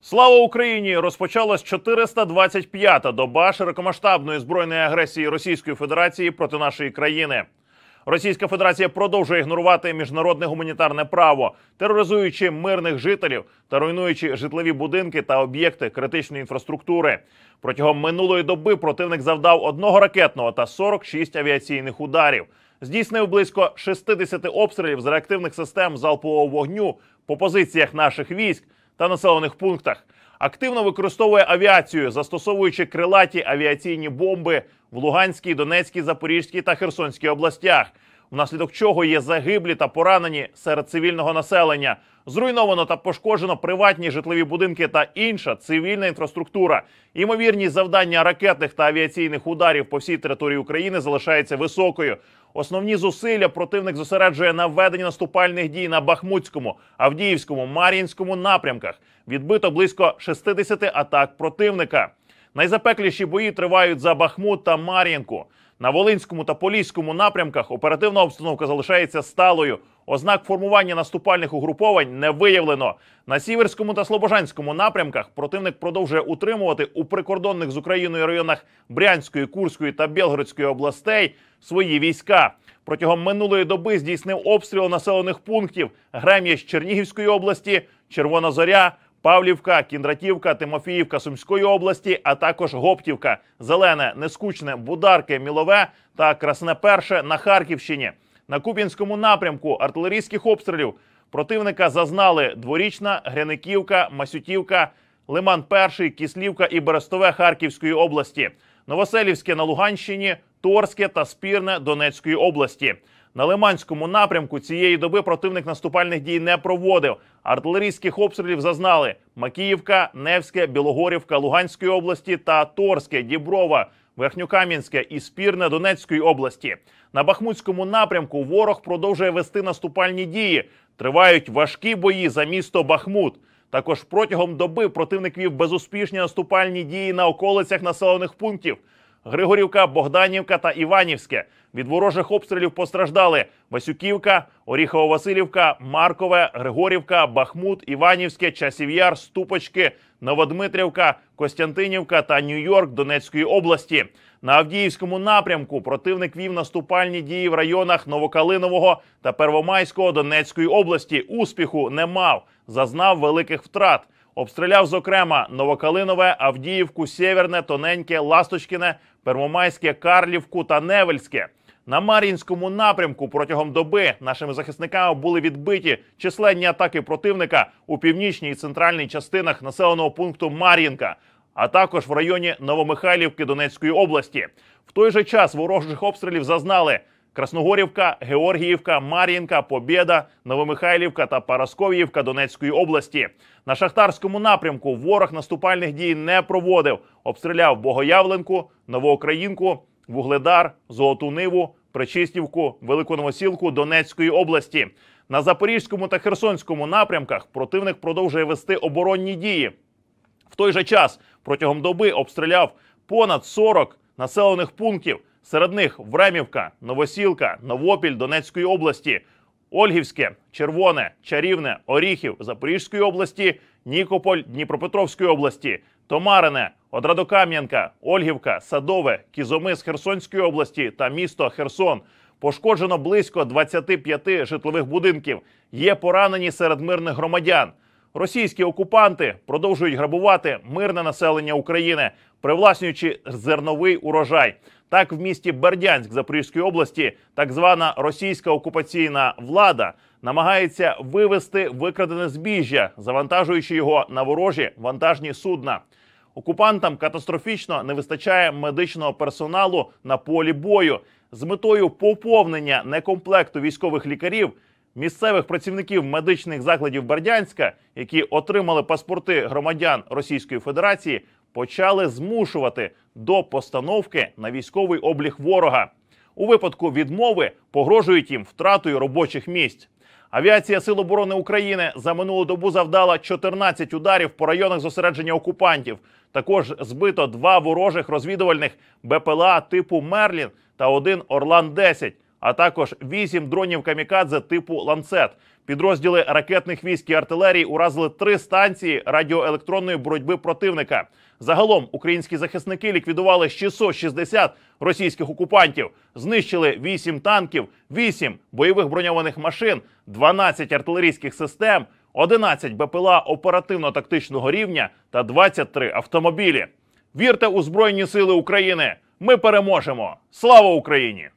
Слава Україні! Розпочалась 425-та доба широкомасштабної збройної агресії Російської Федерації проти нашої країни. Російська Федерація продовжує ігнорувати міжнародне гуманітарне право, тероризуючи мирних жителів та руйнуючи житлові будинки та об'єкти критичної інфраструктури. Протягом минулої доби противник завдав 1 ракетного та 46 авіаційних ударів. Здійснив близько 60 обстрілів з реактивних систем залпового вогню по позиціях наших військ та населених пунктах. Активно використовує авіацію, застосовуючи крилаті авіаційні бомби в Луганській, Донецькій, Запорізькій та Херсонській областях, внаслідок чого є загиблі та поранені серед цивільного населення. Зруйновано та пошкоджено приватні житлові будинки та інша цивільна інфраструктура. Ймовірність завдання ракетних та авіаційних ударів по всій території України залишається високою. Основні зусилля противник зосереджує на введенні наступальних дій на Бахмутському, Авдіївському, Мар'їнському напрямках. Відбито близько 60 атак противника. Найзапекліші бої тривають за Бахмут та Мар'їнку. На Волинському та Поліському напрямках оперативна обстановка залишається сталою. Ознак формування наступальних угруповань не виявлено. На Сіверському та Слобожанському напрямках противник продовжує утримувати у прикордонних з Україною районах Брянської, Курської та Білгородської областей свої війська. Протягом минулої доби здійснив обстріл населених пунктів Грем'яч Чернігівської області, Червона Зоря, Павлівка, Кіндратівка, Тимофіївка Сумської області, а також Гоптівка, Зелене, Нескучне, Бударки, Мілове та Красне Перше на Харківщині. На Куп'янському напрямку артилерійських обстрілів противника зазнали Дворічна, Гряниківка, Масютівка, Лиман-Перший, Кислівка і Берестове Харківської області. Новоселівське на Луганщині, Торське та Спірне Донецької області. На Лиманському напрямку цієї доби противник наступальних дій не проводив. Артилерійських обстрілів зазнали Макіївка, Невське, Білогорівка Луганської області та Торське, Діброва, Верхньокам'янське і Спірне Донецької області. На Бахмутському напрямку ворог продовжує вести наступальні дії. Тривають важкі бої за місто Бахмут. Також протягом доби противник вів безуспішні наступальні дії на околицях населених пунктів Григорівка, Богданівка та Іванівське. Від ворожих обстрілів постраждали Васюківка, Оріхово-Василівка, Маркове, Григорівка, Бахмут, Іванівське, Часів Яр, Ступочки, Новодмитрівка, Костянтинівка та Нью-Йорк Донецької області. На Авдіївському напрямку противник вів наступальні дії в районах Новокалинового та Первомайського Донецької області. Успіху не мав, зазнав великих втрат. Обстріляв, зокрема, Новокалинове, Авдіївку, Сєвєрне, Тоненьке, Ласточкине, Первомайське, Карлівку та Невельське. На Мар'їнському напрямку протягом доби нашими захисниками були відбиті численні атаки противника у північній і центральній частинах населеного пункту Мар'їнка, а також в районі Новомихайлівки Донецької області. В той же час ворожих обстрілів зазнали Красногорівка, Георгіївка, Мар'їнка, Побєда, Новомихайлівка та Парасков'ївка Донецької області. На Шахтарському напрямку ворог наступальних дій не проводив. Обстріляв Богоявленку, Новоукраїнку, Вугледар, Золоту Ниву, Пречистівку, Велику Новосілку Донецької області. На Запорізькому та Херсонському напрямках противник продовжує вести оборонні дії. В той же час протягом доби обстріляв понад 40 населених пунктів. Серед них Времівка, Новосілка, Новопіль Донецької області, Ольгівське, Червоне, Чарівне, Оріхів Запорізької області, Нікополь Дніпропетровської області, Томарине, Одрадокам'янка, Ольгівка, Садове, Кізомис Херсонської області та місто Херсон. Пошкоджено близько 25 житлових будинків. Є поранені серед мирних громадян. Російські окупанти продовжують грабувати мирне населення України, привласнюючи зерновий урожай. Так, в місті Бердянськ Запорізької області так звана російська окупаційна влада намагається вивезти викрадене збіжжя, завантажуючи його на ворожі вантажні судна. Окупантам катастрофічно не вистачає медичного персоналу на полі бою. З метою поповнення некомплекту військових лікарів місцевих працівників медичних закладів Бердянська, які отримали паспорти громадян Російської Федерації, почали змушувати до постановки на військовий облік ворога. У випадку відмови погрожують їм втратою робочих місць. Авіація Сил оборони України за минулу добу завдала 14 ударів по районах зосередження окупантів. Також збито 2 ворожих розвідувальних БПЛА типу «Мерлін» та 1 «Орлан-10», а також 8 дронів камікадзе типу «Ланцет». Підрозділи ракетних військ і артилерії уразили 3 станції радіоелектронної боротьби противника. Загалом українські захисники ліквідували 660 російських окупантів, знищили 8 танків, 8 бойових броньованих машин, 12 артилерійських систем, 11 БПЛА оперативно-тактичного рівня та 23 автомобілі. Вірте у Збройні Сили України! Ми переможемо! Слава Україні!